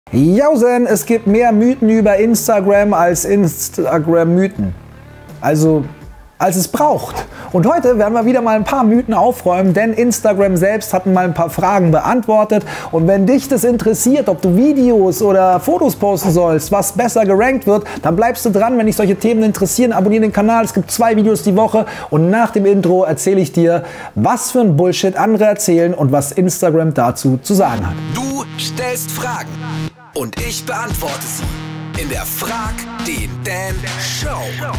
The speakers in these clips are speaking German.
Jausen, es gibt mehr Mythen über Instagram als Instagram-Mythen. Also, als es braucht. Und heute werden wir wieder mal ein paar Mythen aufräumen, denn Instagram selbst hat mal ein paar Fragen beantwortet. Und wenn dich das interessiert, ob du Videos oder Fotos posten sollst, was besser gerankt wird, dann bleibst du dran. Wenn dich solche Themen interessieren, abonniere den Kanal. Es gibt 2 Videos die Woche und nach dem Intro erzähle ich dir, was für ein Bullshit andere erzählen und was Instagram dazu zu sagen hat. Du stellst Fragen und ich beantworte sie in der Frag den Dan Show.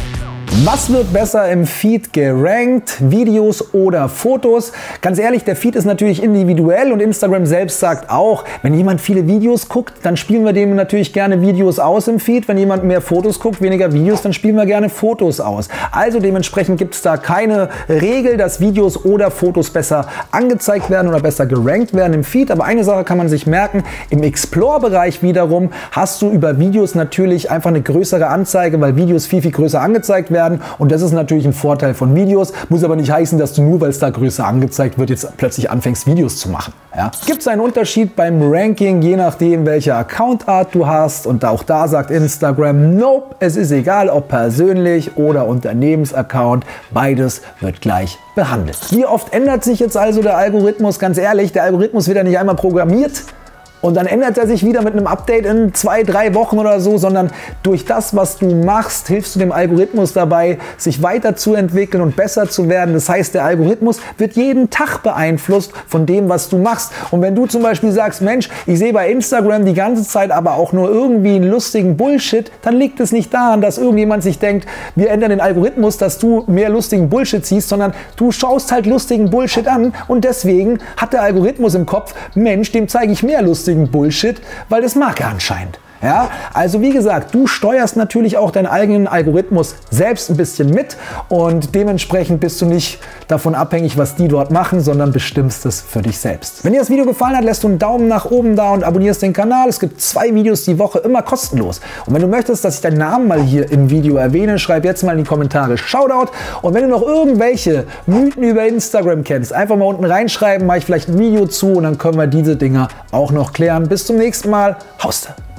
Was wird besser im Feed gerankt? Videos oder Fotos? Ganz ehrlich, der Feed ist natürlich individuell und Instagram selbst sagt auch, wenn jemand viele Videos guckt, dann spielen wir dem natürlich gerne Videos aus im Feed. Wenn jemand mehr Fotos guckt, weniger Videos, dann spielen wir gerne Fotos aus. Also dementsprechend gibt es da keine Regel, dass Videos oder Fotos besser angezeigt werden oder besser gerankt werden im Feed. Aber eine Sache kann man sich merken, im Explore-Bereich wiederum hast du über Videos natürlich einfach eine größere Anzeige, weil Videos viel, viel größer angezeigt werden. Und das ist natürlich ein Vorteil von Videos, muss aber nicht heißen, dass du nur, weil es da größer angezeigt wird, jetzt plötzlich anfängst, Videos zu machen. Ja? Gibt es einen Unterschied beim Ranking, je nachdem, welche Accountart du hast? Und auch da sagt Instagram, nope, es ist egal, ob persönlich oder Unternehmensaccount, beides wird gleich behandelt. Wie oft ändert sich jetzt also der Algorithmus? Ganz ehrlich, der Algorithmus wird ja nicht einmal programmiert und dann ändert er sich wieder mit einem Update in 2, 3 Wochen oder so, sondern durch das, was du machst, hilfst du dem Algorithmus dabei, sich weiterzuentwickeln und besser zu werden. Das heißt, der Algorithmus wird jeden Tag beeinflusst von dem, was du machst. Und wenn du zum Beispiel sagst, Mensch, ich sehe bei Instagram die ganze Zeit aber auch nur irgendwie einen lustigen Bullshit, dann liegt es nicht daran, dass irgendjemand sich denkt, wir ändern den Algorithmus, dass du mehr lustigen Bullshit siehst, sondern du schaust halt lustigen Bullshit an und deswegen hat der Algorithmus im Kopf, Mensch, dem zeige ich mehr lustigen Bullshit, weil das mag er anscheinend. Ja, also wie gesagt, du steuerst natürlich auch deinen eigenen Algorithmus selbst ein bisschen mit und dementsprechend bist du nicht davon abhängig, was die dort machen, sondern bestimmst es für dich selbst. Wenn dir das Video gefallen hat, lässt du einen Daumen nach oben da und abonnierst den Kanal. Es gibt 2 Videos die Woche, immer kostenlos. Und wenn du möchtest, dass ich deinen Namen mal hier im Video erwähne, schreib jetzt mal in die Kommentare Shoutout. Und wenn du noch irgendwelche Mythen über Instagram kennst, einfach mal unten reinschreiben, mache ich vielleicht ein Video zu und dann können wir diese Dinger auch noch klären. Bis zum nächsten Mal. Hauste!